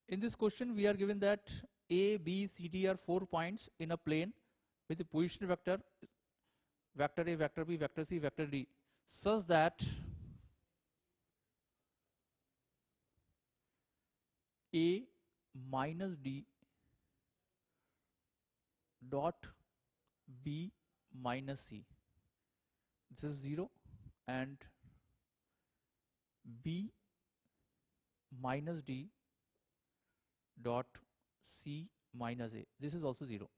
In this question, we are given that A, B, C, D are 4 points in a plane with the position vector, vector A, vector B, vector C, vector D, such that A minus D dot B minus C. This is 0 and B minus D dot C minus A. This is also 0.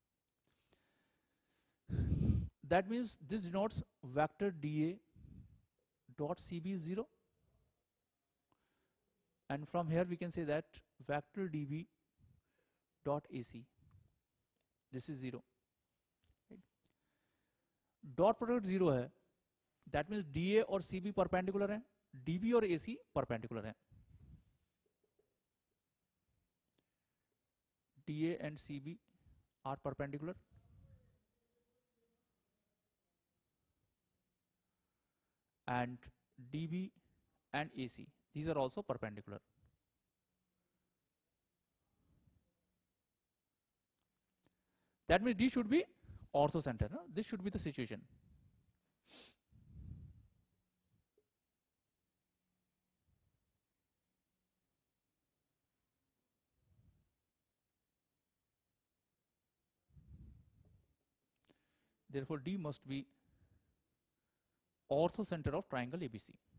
That means this denotes vector dA dot CB is 0. And from here we can say that vector dB dot AC, this is 0. Right? Dot product 0 है, that means DA और CB perpendicular है, DB और AC perpendicular है. DA and CB are perpendicular. And DB and AC, these are also perpendicular. That means D should be orthocenter. No? This should be the situation. Therefore, D must be orthocenter of triangle ABC.